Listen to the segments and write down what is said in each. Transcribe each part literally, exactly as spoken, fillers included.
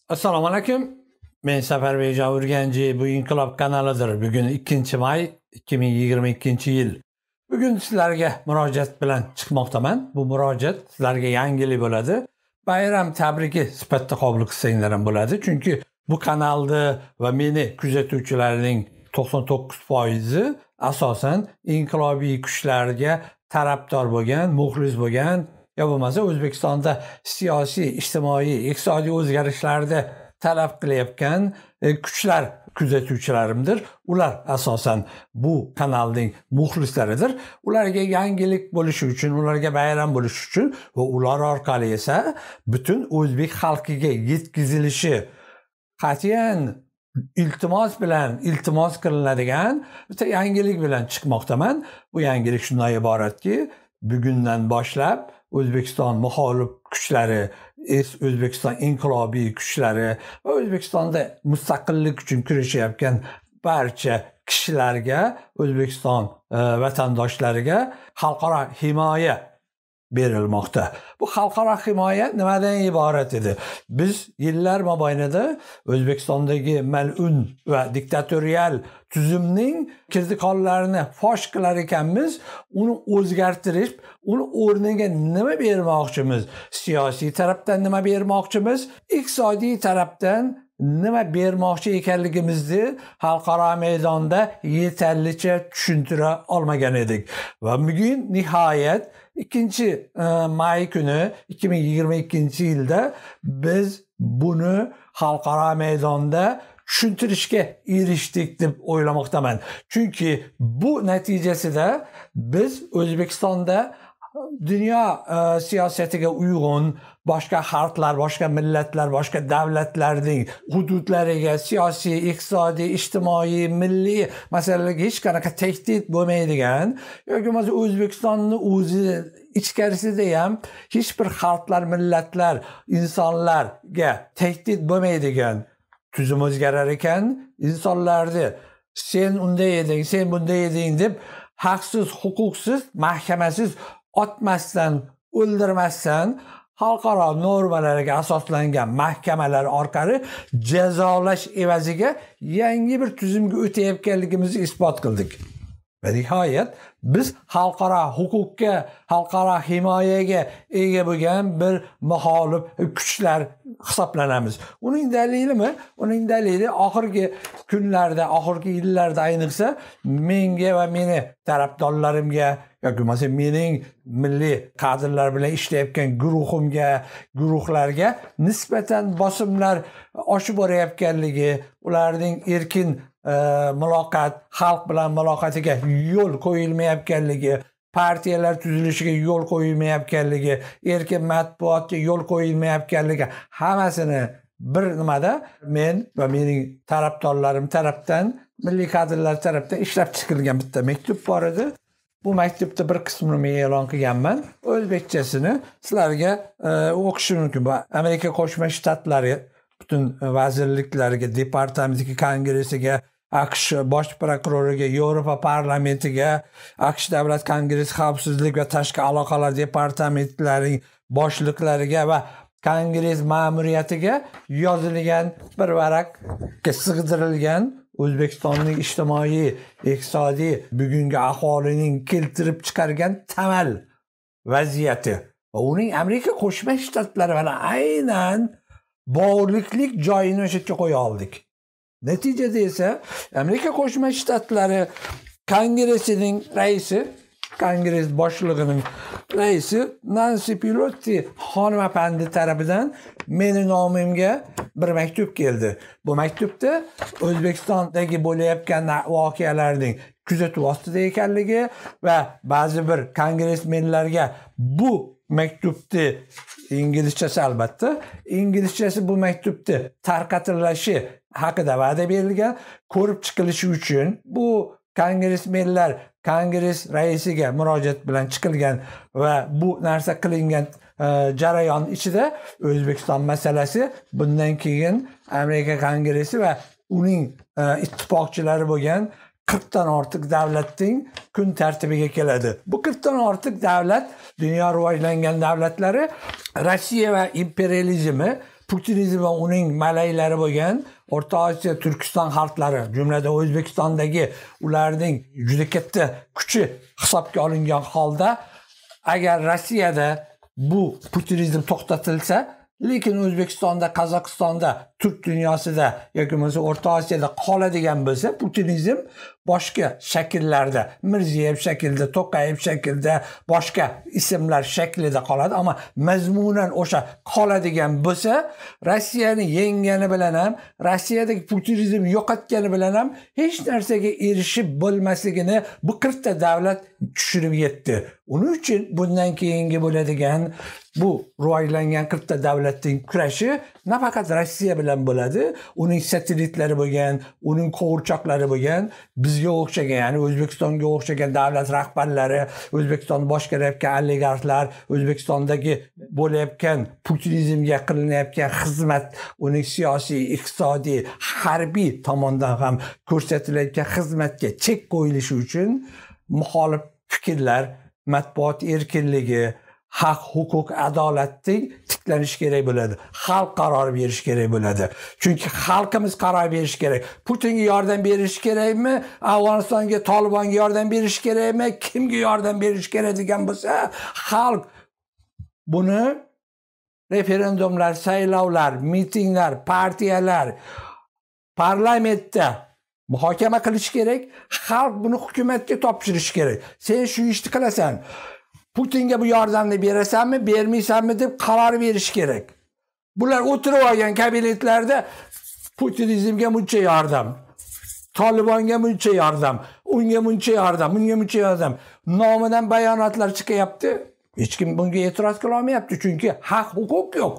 Assalomu alaykum. Men Safarбек Urganji, bu Inqilob kanalidir. Bugun ikkinchi may ikki ming yigirma ikkinchi yil. Bugun sizlarga murojaat bilan chiqmoqdaman. Bu murojaat sizlarga yangilik bo'ladi. Bayram tabrigi sifatida qabul qilsanglar ham bo'ladi. Chunki bu kanalda va meni kuzatuvchilarning to'qson to'qqiz foizi asosan inqilobiy kuchlarga tarafdor bo'lgan, muxlis bo'lgan, ya bo'lmasa O'zbekistonda siyosiy, ijtimoiy, iqtisodiy o'zgarishlarda talab qilayotgan kuchlar kuzatuvchilarimdir. Ular asosan bu kanalning muxlislaridir. Ularga yangilik bo'lishi uchun, ularga bayram bo'lishi uchun va ular orqali esa butun o'zbek xalqiga yetkazilishi qat'iyan iltimos bilan iltimos qilinadigan bitta yangilik bilan chiqmoqdaman. Bu yangilik shundan iboratki, bugundan boshlab O'zbekiston muxolif kuchlari, O'zbekiston inqilobiy kuchlari va O'zbekistonda mustaqillik uchun kurashayotgan barcha kishilarga, O'zbekiston e, vatandoshlariga xalqaro himoya berilmoqda. Bu xalqaro himoya nimadan iborat edi? Biz yillar mobaynida O'zbekistondagi mal'un va diktatorial tuzumning kirdiqonlarini fosh qilar ekanmiz, uni o'zgartirish, uni o'rniga nima bermoqchimiz? Siyosiy tarafdan nima bermoqchimiz? Iqtisodiy tarafdan nima bermoqchi ekanligimizni xalqaro maydonda yetarlicha tushuntira olmagan edik. Va bugun nihoyat ikkinchi may kuni ikki ming yigirma ikkinchi yilda biz buni xalqaro maydonda tushuntirishga erishdik deb o'ylamoqdaman. Chunki bu natijasida biz O'zbekistonda dunyo e, siyosatiga uyg'un boshqa xalqlar, boshqa millatlar, boshqa davlatlarning hududlariga siyosiy, iqtisodiy, ijtimoiy, milliy masalalarga hech qanaqa tahdid bo'lmaydigan yoki bo'lmasa O'zbekistonni o'zi ichkarisida ham hech bir xalqlar, millatlar, insonlarga tahdid bo'lmaydigan tuzum o'zgarar ekan, insonlarni sen unday eding, sen bunday eding deb haqsiz, huquqsiz, mahkamasiz otmasdan, o'ldirmasdan xalqaro normalarga asoslangan mahkamalar orqali jazolash evaziga yangi bir tuzumga o'tayotganligimizni isbot qildik. Va nihoyat biz xalqaro huquqqa, xalqaro himoyaga ega bo'lgan bir muxolif kuchlar hisoblanamiz. Uning dalilimi? Uning dalili oxirgi kunlarda, oxirgi yillarda ayniqsa menga va meni tarafdorlarimga yoki bo'lmasa mening milliy kadrlar bilan ishlayotgan guruhimga, guruhlarga nisbatan bosimlar oshib borayotganligi, ularning erkin e, muloqot, xalq bilan muloqotiga yo'l qo'yilmayotganligi, partiyalar tuzilishiga yo'l qo'yilmayotganligi, erkin matbuotga yo'l qo'yilmayotganligi hammasini bir nimada men va mening tarafdorlarim tarafdan, milliy kadrlar tarafdan ishlab chiqilgan bitta maktub bor edi. Bu maktubda bir qismini men e'lon qilganman. O'zbekchasini sizlarga e, o'qishim mumkin. Bu Amerika Qo'shma Shtatlari butun vazirliklariga, departamentiga, kongressiga, AQSh bosh prokuroriga, Yevropa parlamentiga, AQSh davlat kongressi xavfsizlik va tashqi aloqalar departamentlarining boshliqlariga va kongress ma'muriyatiga yozilgan bir varaqqa sig'dirilgan O'zbekistonning ijtimoiy, iqtisodiy bugungi ahvolining keltirib chiqargan tamal vaziyati va uning Amerika Qo'shma Shtatlari bilan aynan bog'liqlik joyini o'sha yerga qo'ya oldik. Natijada esa Amerika Qo'shma Shtatlari kongressining raisi, kongress boshlig'ining raisi Nancy Pelosi xonimapandi tarafidan meni nomimga bir maktub keldi. Bu maktubda O'zbekistondagi bo'layotgan voqealarning kuzatuv ostida ekanligi va ba'zi bir kongressmenlarga bu maktubni inglizchasi albatta, inglizchasi bu maktubni tarqatilishi haqida va'da berilgan, ko'rib chiqilishi uchun bu kongressmenlar kongress raisiga murojaat bilan chiqilgan va bu narsa qilingan e, jarayon ichida O'zbekiston masalasi bundan keyin Amerika kongressi va uning e, ittifoqchilari bo'lgan qirq dan ortiq davlatning kun tartibiga keladi. Bu qirq dan ortiq davlat dunyo rivojlangan davlatlari Rossiya va imperializmi Putinizm va uning malaylari bo'lgan O'rta Osiyo Turkiston xalqlari, jumladan O'zbekistondagi ularning juda katta kuchi hisobga olingan holda, agar Rossiyada bu putinizm to'xtatilsa, lekin O'zbekistonda, Qozog'istonda, Turk dunyosida yoki bo'lmasa O'rta Osiyoda qoladigan bo'lsa, putinizm boshqa shakllarda, Mirziyev shaklida, To'qayev shaklida, boshqa ismlar shaklida qoladi, ammo mazmunan o'sha qoladigan bo'lsa, Rossiyani yenggani bilan ham, Rossiyadagi putinizmni yo'qotgani bilan ham hech narsaga erishib bo'lmasligini bu qirqta davlat tushunib yetdi. Uning uchun bundan keyingi bo'ladigan bu rivojlangan qirqta davlatning kurashi nafaqat Rossiya bilan bo'ladi, uning satelitlari bo'lgan, uning qo'g'irchoqlari bo'lgan, bizga o'xshagan, ya'ni O'zbekistonga o'xshagan davlat rahbarlari, O'zbekiston boshqarayotgan oligarxlar, O'zbekistondagi bo'layotgan putinizmga qilinayotgan xizmat, uning siyosiy, iqtisodiy, harbiy tomondan ham ko'rsatilayotgan xizmatga chek qo'yilishi uchun muxolif fikrlar, matbuot erkinligi, haq, huquq, adolatning tiklanishi kerak bo'ladi. Xalq qaror berish kerak bo'ladi. Chunki xalqimiz qaror berish kerak. Putinga yordam berish kerakmi? Afg'onistonga, Tolibonga yordam berish kerakmi? Kimga yordam berish kerak degan bo'lsa, xalq buni referendumlar, saylovlar, mitinglar, partiyalar, parlamentda muhokama qilish kerak. Xalq buni hukumatga topshirish kerak. Sen shu ishni qilasan. Putinga bu yordamni berasanmi, bermaysanmi deb qaror berish kerak. Bular o'tirib olgan kabinetlarda putinizmga buncha yordam, Tolibonga buncha yordam, unga buncha yordam, bunga buncha yordam nomidan bayonotlar chiqyapti. Hech kim bunga e'tiroz qila olmayapti, chunki haq, huquq yo'q.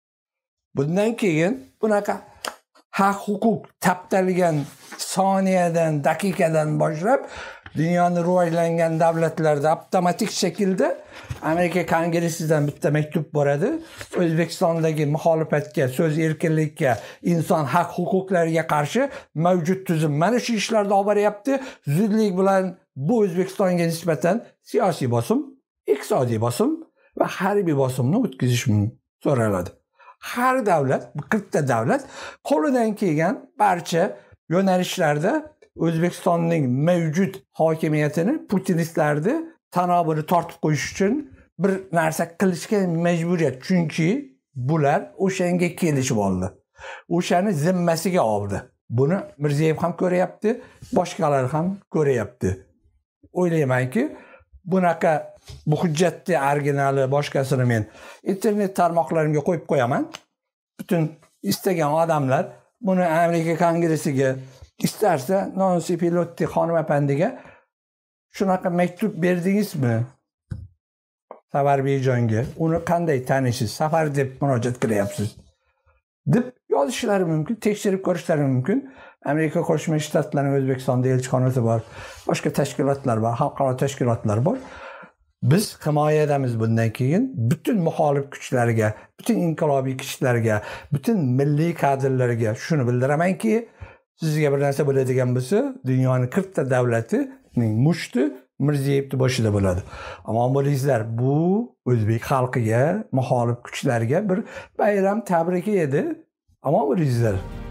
Bundan keyin bunaqa haq, huquq taptalgan soniyadan, daqiqadan boshlab dunyoning rivojlangan davlatlarda avtomatik shaklda Amerika Kongressidan bitta maktub boradi. O'zbekistondagi muxolifatga, so'z erkinligiga, inson haq huquqlariga qarshi mavjud tuzum mana shu ishlarda olib boryapti. Zudlik bilan bu O'zbekistonga nisbatan siyosiy bosim, iqtisodiy bosim va harbiy bosimni o'tkazish so'raladi. Har davlat, qirqta davlat qo'lidan kelgan barcha yo'nalishlarda O'zbekistonning mavjud hokimiyatini putinistlarni tanobini tortib qo'yish uchun bir narsa qilishga majburiyat. Chunki bular o'shanga kelishib oldi. O'shani zimmasiga oldi. Buni Mirziyev ham ko'ryapti, boshqalar ham ko'ryapti. O'ylaymanki, bunaqa bu hujjatni originali boshqasini men internet tarmoqlarimga qo'yib qo'yaman. Butun istagan odamlar buni Amerika Kongressiga, istarsa Nancy Pelosi xonim apandiga shunaqa maktub berdingizmi? Safarbejonga uni qanday taniysiz? Safar deb murojaat qilyapsiz deb yozishlari mumkin, tekshirib ko'rishlari mumkin. Amerika Qo'shma Shtatlarining O'zbekistonda elchixonasi bor, boshqa tashkilotlar bor, xalqaro tashkilotlar bor. Biz himoyadamiz bundan keyin butun muxolif kuchlarga, butun inqilobiy kuchlarga, butun milliy kadrlarga shuni bildiramanki, sizga bir narsa bo'ladigan bo'lsa, dunyoning qirqta davlatining mushti Mirziyevning boshida bo'ladi. Ammo bo'lingizlar, bu o'zbek xalqiga, muxolif kuchlarga bir bayram tabriki edi. Ammo bo'lingizlar.